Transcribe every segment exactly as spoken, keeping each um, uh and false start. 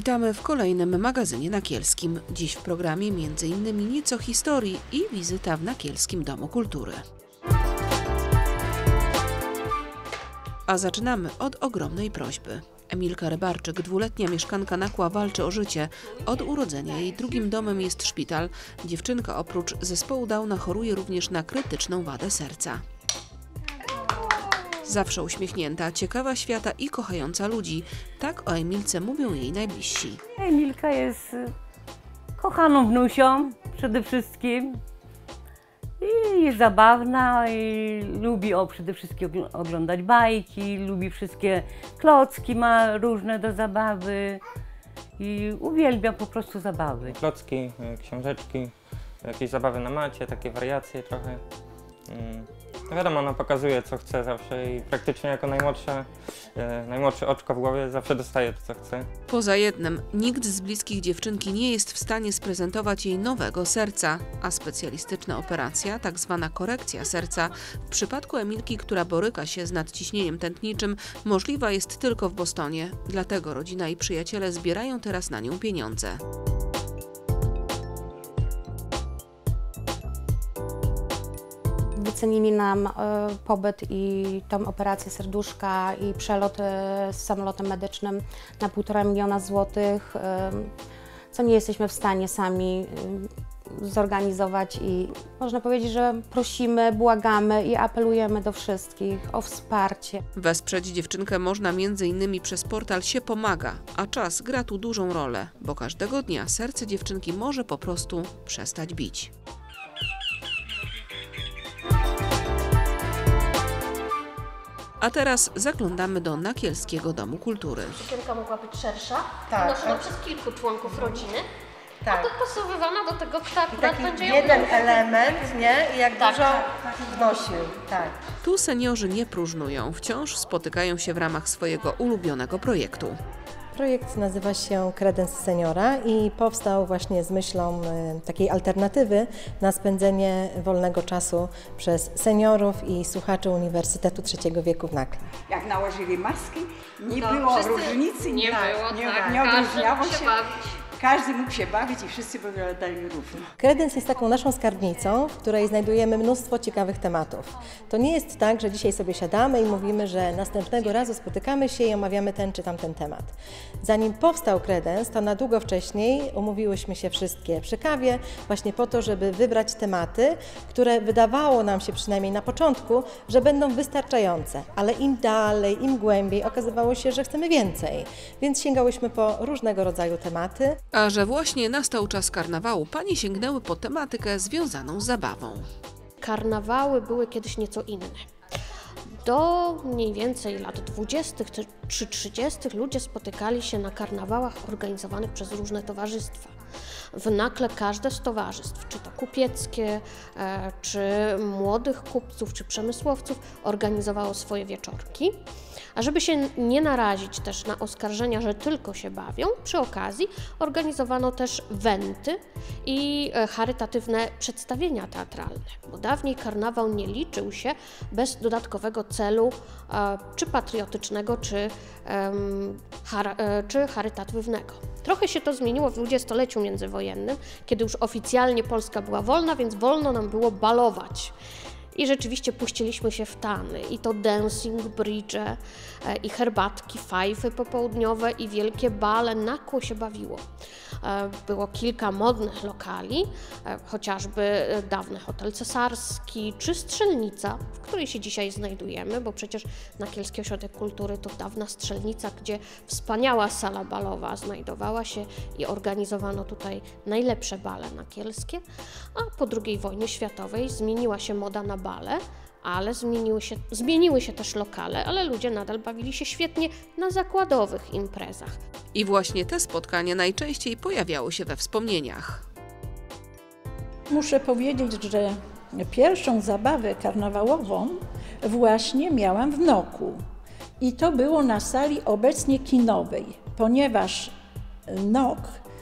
Witamy w kolejnym magazynie nakielskim. Dziś w programie między innymi nieco historii i wizyta w Nakielskim Domu Kultury. A zaczynamy od ogromnej prośby. Emilka Rybarczyk, dwuletnia mieszkanka Nakła, walczy o życie. Od urodzenia jej drugim domem jest szpital. Dziewczynka oprócz zespołu Downa choruje również na krytyczną wadę serca. Zawsze uśmiechnięta, ciekawa świata i kochająca ludzi. Tak o Emilce mówią jej najbliżsi. Emilka jest kochaną wnusią przede wszystkim. I jest zabawna i lubi o, przede wszystkim oglądać bajki, lubi wszystkie klocki, ma różne do zabawy i uwielbia po prostu zabawy. Klocki, książeczki, jakieś zabawy na macie, takie wariacje trochę. No wiadomo, ona pokazuje co chce zawsze i praktycznie jako najmłodsza, e, najmłodsze oczko w głowie zawsze dostaje to co chce. Poza jednym, nikt z bliskich dziewczynki nie jest w stanie sprezentować jej nowego serca, a specjalistyczna operacja, tak zwana korekcja serca, w przypadku Emilki, która boryka się z nadciśnieniem tętniczym, możliwa jest tylko w Bostonie. Dlatego rodzina i przyjaciele zbierają teraz na nią pieniądze. Wycenili nam pobyt i tą operację serduszka i przelot z samolotem medycznym na półtora miliona złotych, co nie jesteśmy w stanie sami zorganizować i można powiedzieć, że prosimy, błagamy i apelujemy do wszystkich o wsparcie. Wesprzeć dziewczynkę można między innymi przez portal Się Pomaga, a czas gra tu dużą rolę, bo każdego dnia serce dziewczynki może po prostu przestać bić. A teraz zaglądamy do Nakielskiego Domu Kultury. Dziewczynka mogła być szersza, tak, noszona tak. przez kilku członków rodziny, Tak. a dopasowywana do tego, kto akurat Taki będzie ją jeden nosił. element, nie? I jak Tak, dużo tak, wnosił, tak. Tu seniorzy nie próżnują, wciąż spotykają się w ramach swojego ulubionego projektu. Projekt nazywa się Kredens Seniora i powstał właśnie z myślą y, takiej alternatywy na spędzenie wolnego czasu przez seniorów i słuchaczy Uniwersytetu Trzeciego Wieku w Nakle. Jak nałożyli maski, nie To było wszyscy- różnicy, nie tak, było, nie, tak, nie każdy odróżniało mógł się się. bawić. Każdy mógł się bawić i wszyscy wyglądali równo. Kredens jest taką naszą skarbnicą, w której znajdujemy mnóstwo ciekawych tematów. To nie jest tak, że dzisiaj sobie siadamy i mówimy, że następnego razu spotykamy się i omawiamy ten czy tamten temat. Zanim powstał Kredens, to na długo wcześniej umówiłyśmy się wszystkie przy kawie właśnie po to, żeby wybrać tematy, które wydawało nam się przynajmniej na początku, że będą wystarczające, ale im dalej, im głębiej okazywało się, że chcemy więcej. Więc sięgałyśmy po różnego rodzaju tematy. A że właśnie nastał czas karnawału, panie sięgnęły po tematykę związaną z zabawą. Karnawały były kiedyś nieco inne. Do mniej więcej lat dwudziestych czy trzydziestych ludzie spotykali się na karnawałach organizowanych przez różne towarzystwa. W Nakle każde z towarzystw, czy to kupieckie, e, czy młodych kupców, czy przemysłowców, organizowało swoje wieczorki. A żeby się nie narazić też na oskarżenia, że tylko się bawią, przy okazji organizowano też wenty i e, charytatywne przedstawienia teatralne. Bo dawniej karnawał nie liczył się bez dodatkowego celu, e, czy patriotycznego, czy, em, chara, e, czy charytatywnego. Trochę się to zmieniło w dwudziestoleciu międzywojennym, kiedy już oficjalnie Polska była wolna, więc wolno nam było balować. I rzeczywiście puściliśmy się w tany, i to dancing, bridge, e, i herbatki, fajfy popołudniowe i wielkie bale. Nakło się bawiło. E, było kilka modnych lokali, e, chociażby dawny hotel cesarski czy strzelnica, w której się dzisiaj znajdujemy, bo przecież Nakielski Ośrodek Kultury to dawna strzelnica, gdzie wspaniała sala balowa znajdowała się i organizowano tutaj najlepsze bale nakielskie, a po drugiej wojnie światowej zmieniła się moda na bale, ale zmieniły się, zmieniły się też lokale, ale ludzie nadal bawili się świetnie na zakładowych imprezach. I właśnie te spotkania najczęściej pojawiały się we wspomnieniach. Muszę powiedzieć, że pierwszą zabawę karnawałową właśnie miałam w Noku. I to było na sali obecnie kinowej, ponieważ Nok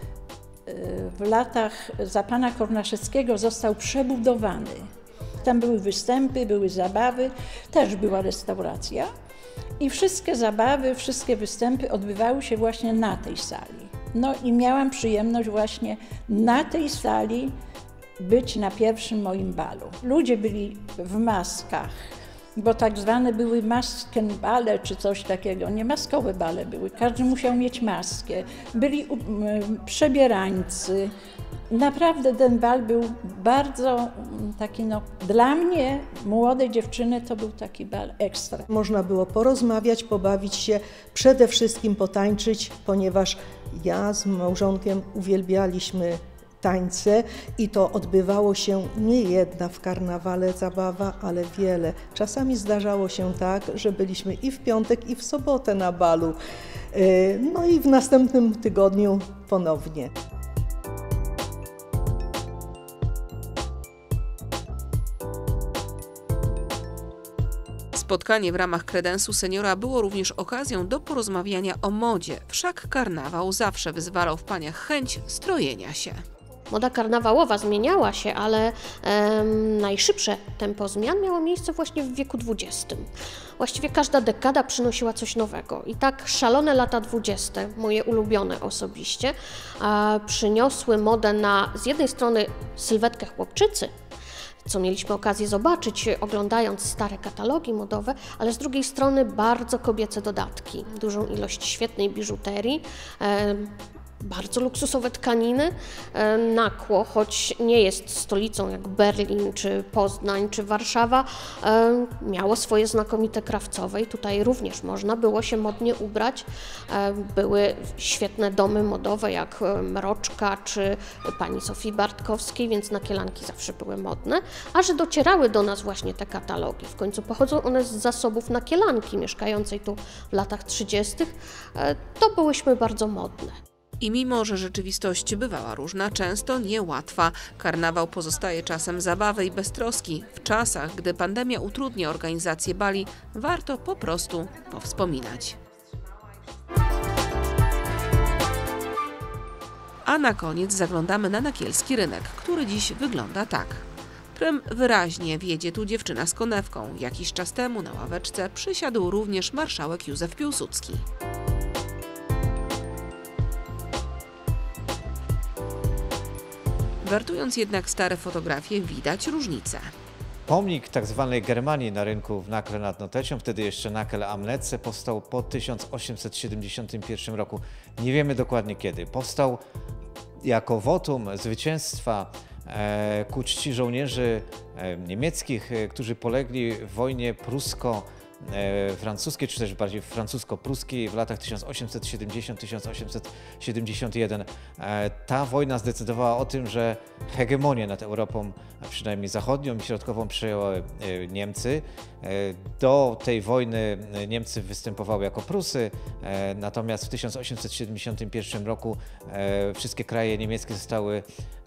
w latach za pana Kornaszewskiego został przebudowany. Tam były występy, były zabawy, też była restauracja i wszystkie zabawy, wszystkie występy odbywały się właśnie na tej sali. No i miałam przyjemność właśnie na tej sali być na pierwszym moim balu. Ludzie byli w maskach, bo tak zwane były maskenbale czy coś takiego, nie maskowe bale były, każdy musiał mieć maskę, byli przebierańcy. Naprawdę ten bal był bardzo taki, no dla mnie, młodej dziewczyny, to był taki bal ekstra. Można było porozmawiać, pobawić się, przede wszystkim potańczyć, ponieważ ja z małżonkiem uwielbialiśmy tańce i to odbywało się nie jedna w karnawale zabawa, ale wiele. Czasami zdarzało się tak, że byliśmy i w piątek, i w sobotę na balu. No i w następnym tygodniu ponownie. Spotkanie w ramach kredensu seniora było również okazją do porozmawiania o modzie. Wszak karnawał zawsze wyzwalał w paniach chęć strojenia się. Moda karnawałowa zmieniała się, ale em, najszybsze tempo zmian miało miejsce właśnie w wieku dwudziestym. Właściwie każda dekada przynosiła coś nowego i tak szalone lata dwudzieste, moje ulubione osobiście, e, przyniosły modę na z jednej strony sylwetkę chłopczycy, co mieliśmy okazję zobaczyć, oglądając stare katalogi modowe, ale z drugiej strony bardzo kobiece dodatki, dużą ilość świetnej biżuterii, e, bardzo luksusowe tkaniny. Nakło, choć nie jest stolicą jak Berlin, czy Poznań, czy Warszawa, miało swoje znakomite krawcowe i tutaj również można było się modnie ubrać. Były świetne domy modowe jak Mroczka, czy pani Sofii Bartkowskiej, więc nakielanki zawsze były modne, a że docierały do nas właśnie te katalogi. W końcu pochodzą one z zasobów nakielanki mieszkającej tu w latach trzydziestych, to byłyśmy bardzo modne. I mimo, że rzeczywistość bywała różna, często niełatwa, karnawał pozostaje czasem zabawy i beztroski. W czasach, gdy pandemia utrudnia organizację bali, warto po prostu powspominać. A na koniec zaglądamy na nakielski rynek, który dziś wygląda tak. Prym wyraźnie wiedzie tu dziewczyna z konewką. Jakiś czas temu na ławeczce przysiadł również marszałek Józef Piłsudski. Wertując jednak stare fotografie, widać różnice. Pomnik tzw. Germanii na rynku w Nakle nad Notecią, wtedy jeszcze Nakel am Nece, powstał po tysiąc osiemset siedemdziesiątym pierwszym roku. Nie wiemy dokładnie kiedy. Powstał jako wotum zwycięstwa e, ku czci żołnierzy e, niemieckich, e, którzy polegli w wojnie prusko francuskiej, czy też bardziej francusko-pruskiej w latach tysiąc osiemset siedemdziesiątym do tysiąc osiemset siedemdziesiątego pierwszego. Ta wojna zdecydowała o tym, że hegemonię nad Europą, a przynajmniej zachodnią i środkową, przejęły Niemcy. Do tej wojny Niemcy występowały jako Prusy, natomiast w tysiąc osiemset siedemdziesiątym pierwszym roku wszystkie kraje niemieckie zostały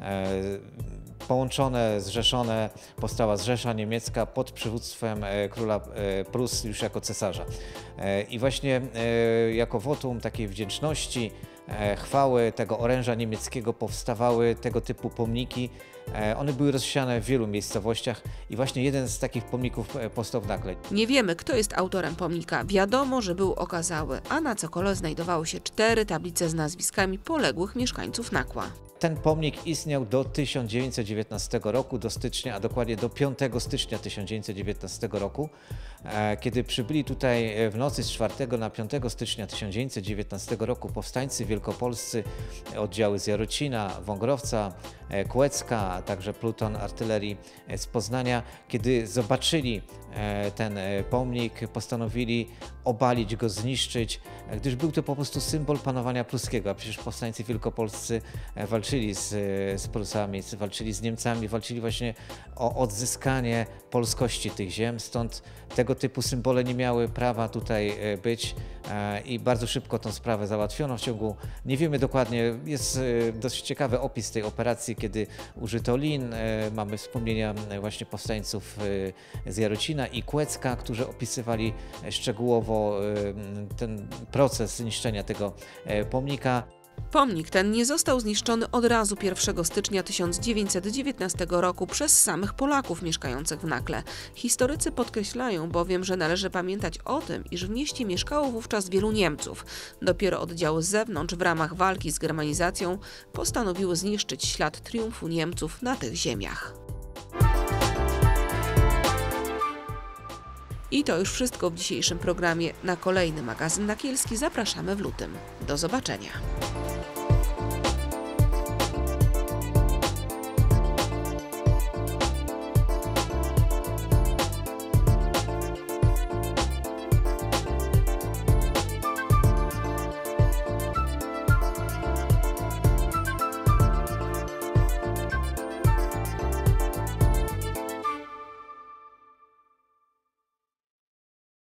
połączone, zrzeszone, powstała Zrzesza Niemiecka pod przywództwem króla Prus już jako cesarza. I właśnie jako wotum takiej wdzięczności, chwały tego oręża niemieckiego powstawały tego typu pomniki. One były rozsiane w wielu miejscowościach i właśnie jeden z takich pomników powstał w Nakle. Nie wiemy, kto jest autorem pomnika. Wiadomo, że był okazały, a na cokole znajdowały się cztery tablice z nazwiskami poległych mieszkańców Nakła. Ten pomnik istniał do tysiąc dziewięćset dziewiętnastego roku, do stycznia, a dokładnie do piątego stycznia tysiąc dziewięćset dziewiętnastego roku, kiedy przybyli tutaj w nocy z czwartego na piątego stycznia tysiąc dziewięćset dziewiętnastego roku powstańcy wielkopolscy, oddziały z Jarocina, Wągrowca, Kłecka, a także pluton artylerii z Poznania. Kiedy zobaczyli ten pomnik, postanowili obalić go, zniszczyć, gdyż był to po prostu symbol panowania pruskiego, a przecież powstańcy wielkopolscy walczyli z, z Prusami, walczyli z Niemcami, walczyli właśnie o odzyskanie polskości tych ziem, stąd tego typu symbole nie miały prawa tutaj być i bardzo szybko tą sprawę załatwiono. W ciągu, nie wiemy dokładnie, jest dość ciekawy opis tej operacji, kiedy użyto lin. Mamy wspomnienia właśnie powstańców z Jarocina i Kłecka, którzy opisywali szczegółowo ten proces niszczenia tego pomnika. Pomnik ten nie został zniszczony od razu pierwszego stycznia tysiąc dziewięćset dziewiętnastego roku przez samych Polaków mieszkających w Nakle. Historycy podkreślają bowiem, że należy pamiętać o tym, iż w mieście mieszkało wówczas wielu Niemców. Dopiero oddziały z zewnątrz w ramach walki z germanizacją postanowiły zniszczyć ślad triumfu Niemców na tych ziemiach. I to już wszystko w dzisiejszym programie. Na kolejny magazyn Nakielski zapraszamy w lutym. Do zobaczenia.